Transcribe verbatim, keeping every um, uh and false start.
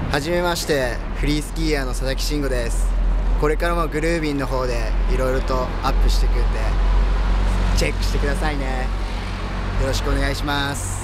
はじめまして、フリースキーヤーの佐々木慎吾です。これからもグルービンの方でいろいろとアップしていくんでチェックしてくださいね。よろしくお願いします。